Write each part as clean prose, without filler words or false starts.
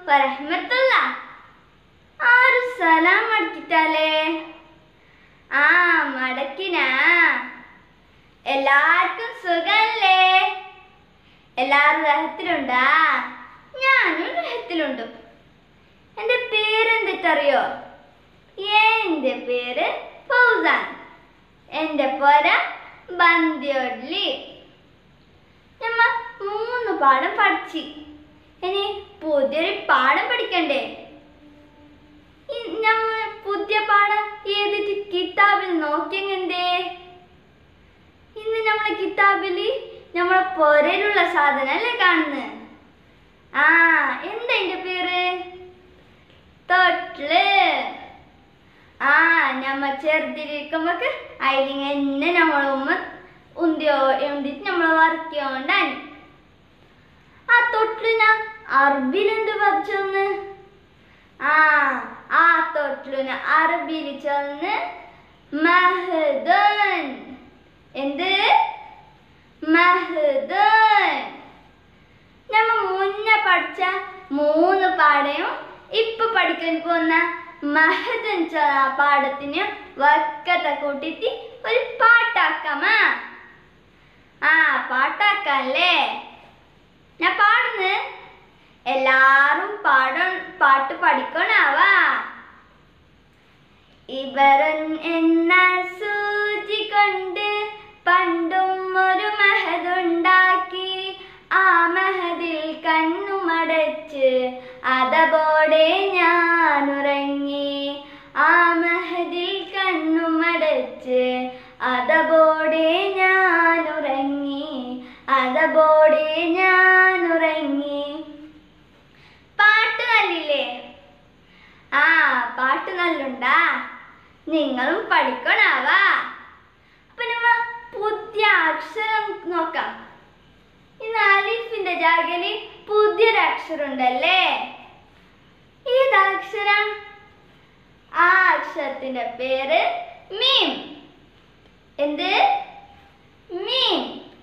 വറഹ്മത്തുള്ളാഹി. ആരും സലാം അടക്കിട്ടാലേ? ആ മടക്കിനാ. എല്ലാവർക്കും സുഖല്ലേ? എല്ലാരും റഹത്തിലുണ്ടാ? ഞാനും റഹത്തിലുണ്ട്. എന്റെ പേരെന്തിട്ടറിയോ? എന്റെ പേര് ഫൗസാൻ. എന്റെ പോര ബന്ദിയോഡ്ലി. നമ്മ 3 പാഠം പഠിച്ചു. ഇനി പുതിയൊരു പാഠം പഠിക്കണ്ടേ? നമ്മൾ പുതിയ പാഠം ഏതിട്ട് കിതാബിൽ നോക്കിയെന്തേ? ഇന്ന് നമ്മളെ കിതാബില് നമ്മളെ പൊരയിലുള്ള സാധനല്ലേ കാണുന്നത്? ആ എന്താ എന്റെ പേര്? തൊട്ടില്. ആ നമ്മ ചെറുതിരിക്കുമ്പോക്ക് അതിലിങ്ങനെ നമ്മളെ ഉമ്മ ഉന്തിട്ട് നമ്മളെ വറക്കിയോണ്ടാണ്. ആ തൊട്ടിലിന അറബിയിൽ എന്ത് പഠിച്ചോന്ന്? ആ തൊട്ടിലിന് അറബിയിൽ ചൊന്ന് മഹ്ദൻ. എന്ത്? മഹ്ദൻ. നമ്മ മുന്നേ പഠിച്ച 3 പാഠവും ഇപ്പൊ പഠിക്കാൻ പോകുന്ന മഹദൻ പാഠത്തിന് വക്കത്തെ കൂട്ടിട്ട് ഒരു പാട്ടാക്കാമാ? ആ പാട്ടാക്കല്ലേ? ഞാൻ പാടുന്നു. എല്ലാരും പാട്ട് പഠിക്കണാവാ. ഇബറൻ എന്ന സൂചി കൊണ്ട് പണ്ടും ഒരു മഹദുണ്ടാക്കി. ആ മഹദിൽ കണ്ണുമടച്ച് അതപോടെ ഞാനുറങ്ങി. ആ മഹദിൽ കണ്ണുമടച്ച് അതപോടെ ഞാനുറങ്ങി. അതപോടെ ഞാനുറങ്ങി. പാട്ട് നല്ലില്ലേ? ആ പാട്ട് നല്ലുണ്ടാ? നിങ്ങളും പഠിക്കണാവാ? അപ്പൊ നമ്മ പുതിയ അക്ഷരം നോക്കാം. ഇന്ന് അലിഫിന്റെ ജാഗില് പുതിയൊരു അക്ഷരം ഉണ്ടല്ലേ? ഏതക്ഷരം? ആ അക്ഷരത്തിന്റെ പേര് മീം. എന്ത്? മീം.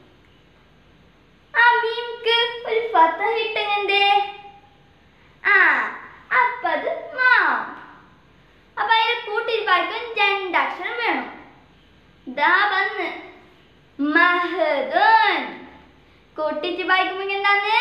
ആ മീംക്ക് ഒരു ഫതഹ ഇട്ടെന്തേ? അപ്പത് മാ. അപ്പൊ അതിനെ കൂട്ടിട്ട് വായിക്കാൻ 2 അക്ഷരം വേണം. ദാ വന്ന് മഹദൻ. കൂട്ടിട്ട് വായിക്കുമ്പോ എന്താണ്?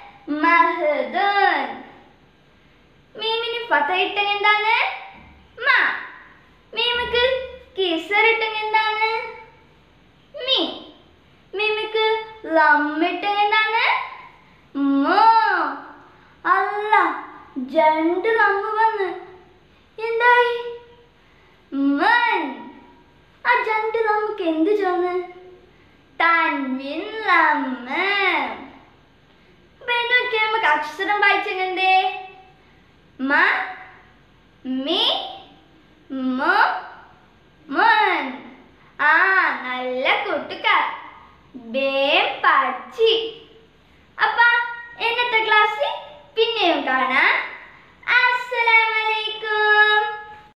മഹദൻ. മീമിന് ഫതഹ ഇട്ടെങ്കിൽ എന്താണ്? മാ. മീമിക്ക് കിസർ ഇട്ടെങ്കിൽ എന്താണ്? മീ. മീമിക്ക് ലമ്മിട്ടെങ്കിൽ എന്താണ്? മോ. അല്ല, 2 ലമ്മ് വന്ന്. എന്തായി? മൻ. ആ 2 ലമ്മുക്ക് എന്ത് ചോന്ന്? തൻവീൻ ലമ്മ്. അപ്പൊ എന്നൊക്കെ നമുക്ക് അക്ഷരം വായിച്ചെന്തേ? മ, മി, മോ, മൻ. ആ നല്ല കൂട്ടുകാർ, വേം പഠിച്ചി. അപ്പ ഇന്നത്തെ ക്ലാസ്സിൽ പിന്നെയും കാണാം.